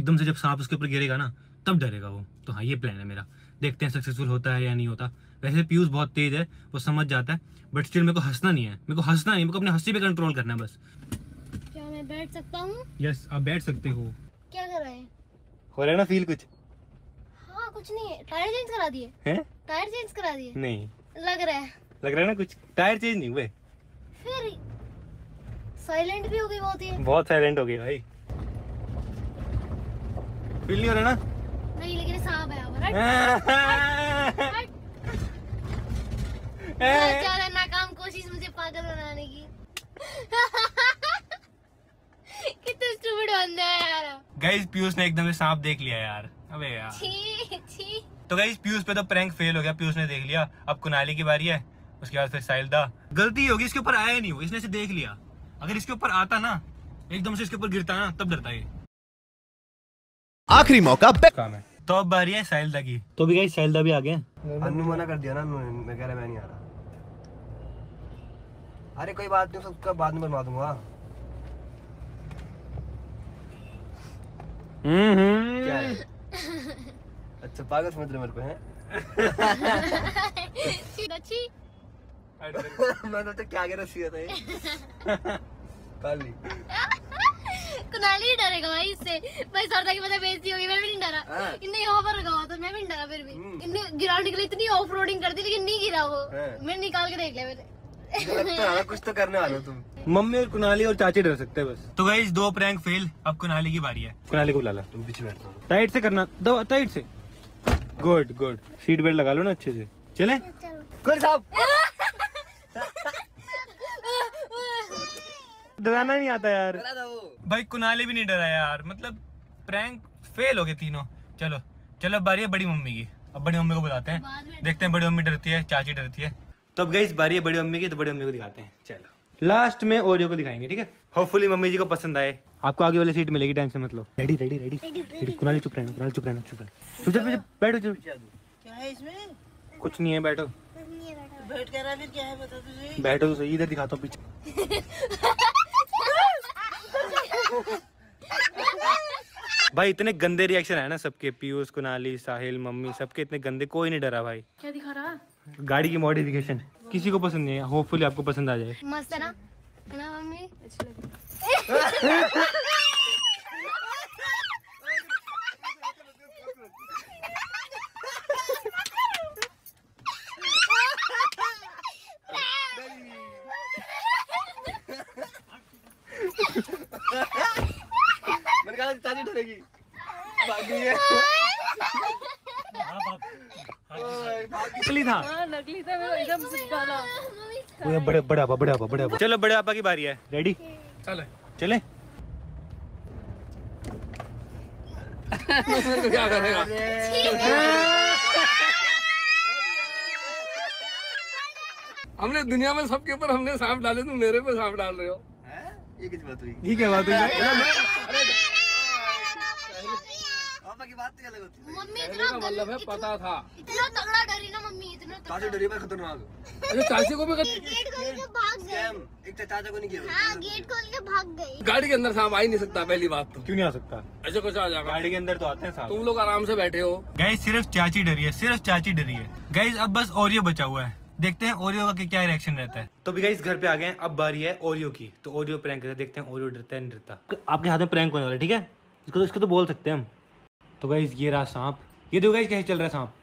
एकदम से जब सांप उसके ऊपर गिरेगा ना तब डरेगा वो। तो हाँ, ये प्लान है मेरा, देखते हैं सक्सेसफुल होता है या नहीं होता। वैसे पीयूष बहुत तेज है, वो समझ जाता है, बट स्टिल मेरे को हंसना नहीं है, मेरे को हंसना नहीं, मेरे को अपनी हंसी पे कंट्रोल करना है बस। क्या मैं बैठ सकता हूँ? यस, आप बैठ सकते हो। क्या कर रहे हैं? हो रहा है ना फील कुछ? हाँ कुछ नहीं है, टायर चेंज करा दिए हैं? टायर चेंज करा दिए? नहीं लग रहा है। लग रहा है ना कुछ, टायर चेंज नहीं हुए। फिर साइलेंट भी हो गई बहुत ही। बहुत साइलेंट हो गई भाई। फील नहीं हो रहा ना? नहीं लेकिन सांप है यहाँ पर। नाकाम कोशिश मुझे पागल बनाने की। कितना स्टूपिड बंदा है यार। गाइस पीयूष ने एकदम से सांप देख लिया यार। अबे यार छी छी। तो गाइस पीयूष पे तो प्रैंक फेल हो गया, पीयूष ने देख लिया। अब कुनाली की बारी है, उसके बाद फिर साहिलदा। गलती होगी, इसके ऊपर आया नहीं हो, इसने से देख लिया। अगर इसके ऊपर आता ना, एकदम से इसके ऊपर गिरता ना, तब डरता ये। आखिरी मौका काम है। तो अब बारी है साहिलदा की। तो भी गाइस साहिलदा भी आ गए। अन्नू मना कर दिया ना, मैं कह रहा मैं नहीं आ रहा। अरे कोई बात नहीं, उसका बाद में बनवा दूंगा। क्या है? अच्छा पागल समझ रहे मेरे को हैं? मैं तो क्या कह रहा था ये? काली कुनाली डरेगा भाई इससे। भाई सरदा की वजह बेइज्जती होगी, मैं भी नहीं डरा। इनने यहाँ पर रखा हुआ था, मैं भी नहीं डरा। फिर भी इनने गिराने के लिए इतनी ऑफ रोडिंग कर दी, लेकिन नहीं गिरा वो। मैंने निकाल के देख लिया मैंने। लगता है कुछ तो करने वाले हो तुम। मम्मी और कुनाली और चाची डर सकते हैं बस। तो गाइस 2 प्रैंक फेल, अब कुनाली की बारी है। कुनाली को बुला ला। तुम पीछे बैठो। टाइट से करना, दो टाइट से। गुड गुड, सीट बेल्ट लगा लो ना अच्छे से। चले कोई साहब डराना नहीं आता यार। भाई कुनाली भी नहीं डरा यार, मतलब प्रैंक फेल हो गए तीनों। चलो चलो, अब बारी है बड़ी मम्मी की। अब बड़ी मम्मी को बुलाते हैं, देखते हैं बड़ी मम्मी डरती है, चाची डरती है। तो अब गाइस बारी है बड़ी मम्मी की, तो बड़ी मम्मी को दिखाते हैं। चलो लास्ट में ओरियो को दिखाएंगे, ठीक है? होपफुली मम्मी जी को पसंद आए। आपको आगे वाली सीट मिलेगी, टेंशन मत लो। Ready ready ready. कुनाली चुप रहना, कुनाली चुप रहना, चुप रहना। चुप बैठो चुप। क्या है इसमें? कुछ नहीं है, बैठो। बैठ कर रहा, फिर क्या है बता तुझे? बैठो तो सही, इधर दिखाता हूँ पीछे। भाई इतने गंदे रिएक्शन है ना सबके, पीयूष, कुनाली, साहिल, मम्मी, सबके इतने गंदे, कोई नहीं डरा भाई। क्या दिखा रहा? गाड़ी की मॉडिफिकेशन किसी को पसंद नहीं है, होपफुली आपको पसंद आ जाए। मस्त है ना मम्मी? अच्छी लगी। मैंने कहा चाची डरेगी, भागी है। नकली था। नकली था, मेरा एकदम सिद्धाला। बड़े बड़े आपा। चलो बड़े आपा की बारी है, रेडी? चले चले। क्या करेगा? हमने दुनिया में सबके ऊपर हमने सांप डाले, तुम मेरे पे सांप डाल रहे हो। ये किस बात हुई? ये क्या बात है? पापा की बात तो अलग होती है। मम्मी कहने का मतलब है पता था। इतना तगड़ा डरी ना मम्मी, इतना चाचा डरी पर खतरनाक। अरे चाची को भी गेट खोल के भाग गए। एक चाचा को नहीं किया। हाँ गेट खोल के भाग गए। गाड़ी के अंदर सांप आ ही नहीं सकता, पहली बात तो। क्यों नहीं आ सकता? ऐसे कुछ आ जाएगा। गाड़ी के अंदर तो आते हैं साहब। तुम लोग आराम से बैठे हो। गाइस सिर्फ चाची डरी है, सिर्फ चाची डरी है। गाइस अब बस ओरियो बचा हुआ है, देखते हैं ओरियो का क्या रिएक्शन रहता है। तो भी गाइस घर पे आ गए हैं, अब बारी है ओरियो की। तो ओरियो प्रैंक करते हैं, देखते हैं ओरियो डरता है नहीं डरता। आपके हाथ में प्रैंक होने वाला है, ठीक है? इसको तो बोल सकते हैं हम। तो गाइस ये रहा सांप, ये देखो गाइस कैसे चल रहा है सांप।